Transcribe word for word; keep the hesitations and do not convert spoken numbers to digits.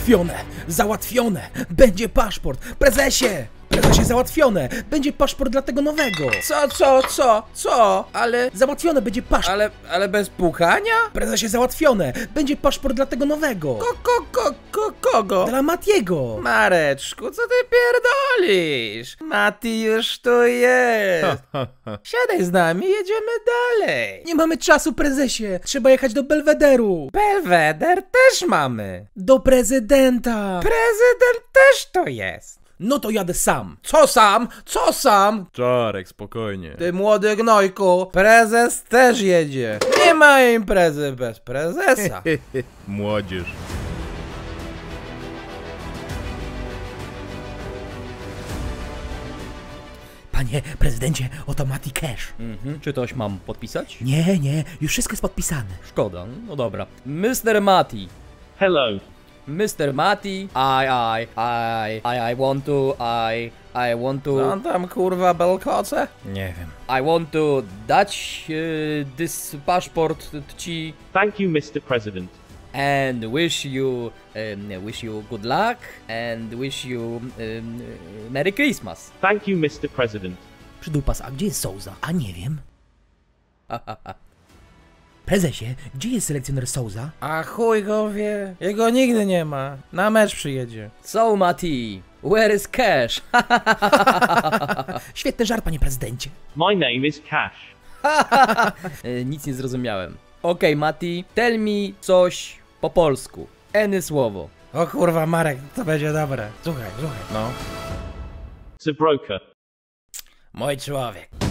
Załatwione! Załatwione! Będzie paszport! Prezesie! Prezesie, załatwione! Będzie paszport dla tego nowego! Co, co, co, co? Ale, Załatwione będzie paszport! ale, ale bez pukania? Prezesie, załatwione! Będzie paszport dla tego nowego! Ko, ko, ko, ko, kogo? Dla Matiego! Mareczku, co ty pierdolisz? Mati już tu jest. Siadaj z nami, jedziemy dalej. Nie mamy czasu, prezesie! Trzeba jechać do Belwederu! Belweder też mamy. Do prezydenta! Prezydent też to jest. No to jadę sam! Co sam? Co sam? Czarek, spokojnie. Ty młody gnojku, prezes też jedzie. Nie ma imprezy bez prezesa. Młodzież. Panie prezydencie, oto Mati Cash. Mhm. Czy coś mam podpisać? Nie, nie, już wszystko jest podpisane. Szkoda, no dobra. mister Mati. Hello. mister Mati, I, I, I, I, I want to, I, I want Co to, on tam kurwa belkoce? Nie wiem. I want to dać uh, this passport ci Thank you, Mister President. and wish you, um, wish you good luck and wish you um, Merry Christmas. Thank you, Mister President. Przydupas, a gdzie jest Souza? A nie wiem. Prezesie, gdzie jest selekcjoner Souza? A chuj go wie. Jego nigdy nie ma. Na mecz przyjedzie. So Mati, where is cash? Świetny żart, panie prezydencie. My name is Cash. E, Nic nie zrozumiałem. Okej, Mati, tell me coś po polsku. Any słowo. O kurwa, Marek, to będzie dobre. Słuchaj, słuchaj. No. It's a broker. Mój człowiek.